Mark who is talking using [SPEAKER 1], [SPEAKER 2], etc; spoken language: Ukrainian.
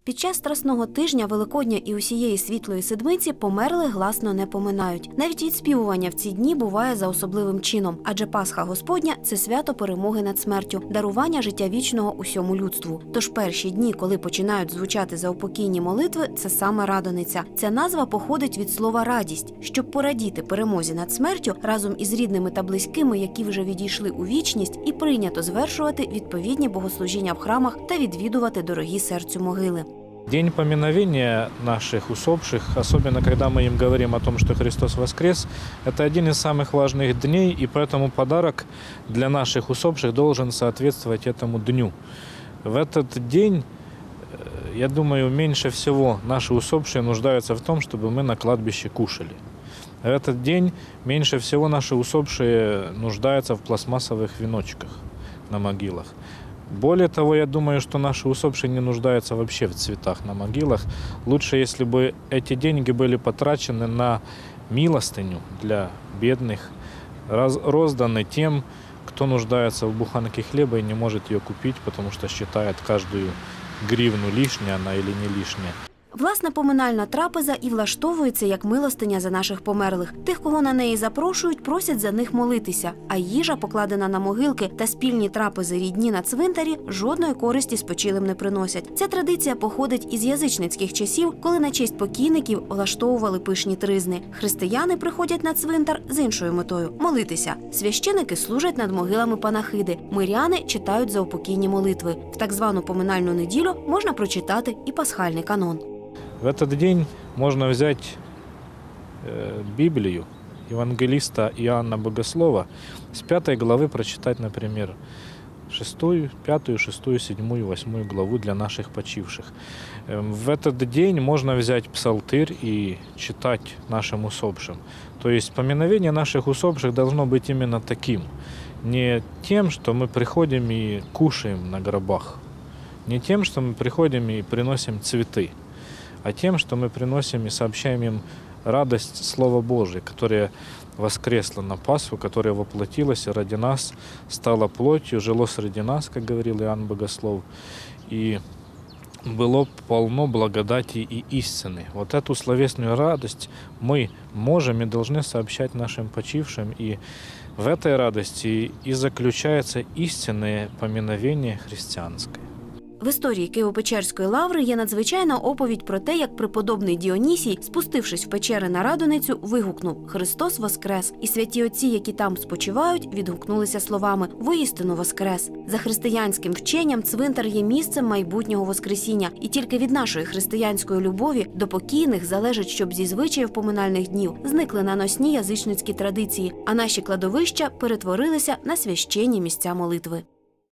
[SPEAKER 1] Під час Страсного тижня, Великодня і усієї Світлої Седмиці померлих гласно не поминають. Навіть відспівування в ці дні буває за особливим чином, адже Пасха Господня – це свято перемоги над смертю, дарування життя вічного усьому людству. Тож перші дні, коли починають звучати заупокійні молитви, це саме Радониця. Ця назва походить від слова «радість», щоб порадіти перемозі над смертю разом із рідними та близькими, які вже відійшли у вічність, і прийнято звершувати відповідні богослужіння в храмах та відвідувати дорогі серцю могили.
[SPEAKER 2] День поминовения наших усопших, особенно когда мы им говорим о том, что Христос воскрес, это один из самых важных дней, и поэтому подарок для наших усопших должен соответствовать этому дню. В этот день, я думаю, меньше всего наши усопшие нуждаются в том, чтобы мы на кладбище кушали. В этот день меньше всего наши усопшие нуждаются в пластмассовых веночках на могилах. Более того, я думаю, что наши усопшие не нуждаются вообще в цветах на могилах. Лучше, если бы эти деньги были потрачены на милостыню для бедных, розданы тем, кто нуждается в буханке хлеба и не может ее купить, потому что считает каждую гривну лишняя она или не лишняя.
[SPEAKER 1] Власне, поминальна трапеза і влаштовується як милостиня за наших померлих. Тих, кого на неї запрошують, просять за них молитися. А їжа, покладена на могилки, та спільні трапези рідні на цвинтарі жодної користі спочилим не приносять. Ця традиція походить із язичницьких часів, коли на честь покійників влаштовували пишні тризни. Християни приходять на цвинтар з іншою метою – молитися. Священики служать над могилами панахиди. Миряни читають заупокійні молитви. В так звану поминальну неділю можна прочитати і пасхальний канон.
[SPEAKER 2] В этот день можно взять Библию евангелиста Иоанна Богослова, с 5 главы прочитать, например, 6, 5, 6, 7, 8 главу для наших почивших. В этот день можно взять псалтырь и читать нашим усопшим. То есть поминовение наших усопших должно быть именно таким. Не тем, что мы приходим и кушаем на гробах, не тем, что мы приходим и приносим цветы, а тем, что мы приносим и сообщаем им радость Слова Божия, которое воскресло на Пасху, которое воплотилось ради нас, стало плотью, жило среди нас, как говорил Иоанн Богослов, и было полно благодати и истины. Вот эту словесную радость мы можем и должны сообщать нашим почившим, и в этой радости и заключается истинное поминовение христианское.
[SPEAKER 1] В історії Києво-Печерської лаври є надзвичайна оповідь про те, як преподобний Діонісій, спустившись в печери на Радоницю, вигукнув «Христос воскрес!» І святі отці, які там спочивають, відгукнулися словами «Воістину воскрес!». За християнським вченням цвинтар є місцем майбутнього воскресіння. І тільки від нашої християнської любові до покійних залежить, щоб зі звичаїв поминальних днів зникли наносні язичницькі традиції, а наші кладовища перетворилися на священні місця молитви.